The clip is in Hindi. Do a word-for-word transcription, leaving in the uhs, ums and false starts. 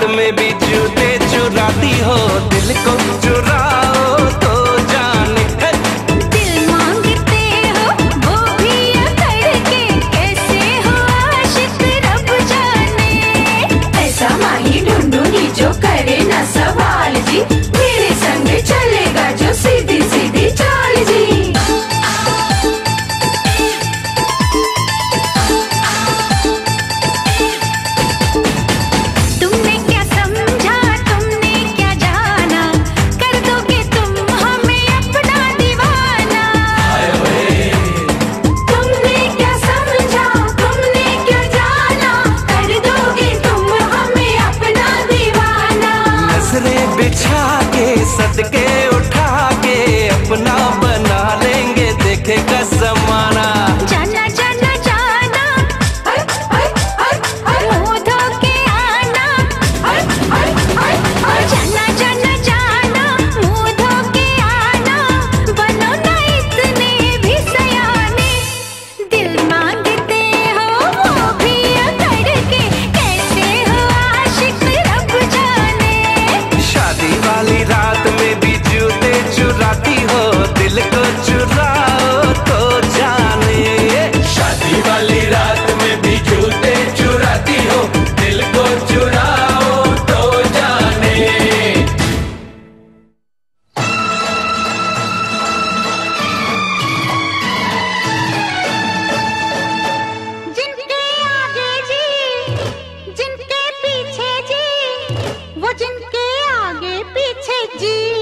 में भी जूते चुराती हो, दिल को चुराओ तो जाने। दिल मांगते हो वो भी करके, कैसे हो आशिक रब जाने। ऐसा माही ढूंढूंगी जो करे ना सवाल जी, मेरे संग चलेगा जो सीधी सीधी चाल जी। तुमने क्या समझा, तुमने क्या जाना, कर दोगे तुम हमें अपना दीवाना। तुमने क्या समझा, तुमने क्या जाना, कर दोगे तुम हमें अपना दीवाना। नजरें बिछा के सदके उठा के अपना बना लेंगे, देखेगा जमाना। जाना जाना जाना, हर हर हर हर मुंह धो के आना। हर हर हर हर जाना जाना जाना, मुंह धो के आना। बनो ना इतने भी सयाने, दिल मांगते हो वो भी करके, कैसे हो आशिक रब जाने। शादी वाली रात में भी जूते चुराती हो, दिल को चुराओ तो जाने। शादी वाली रात में भी जूते चुराती हो, दिल को चुराओ तो जाने। जिनके आगे जी, जिनके पीछे जी, वो जिनके आगे पीछे जी।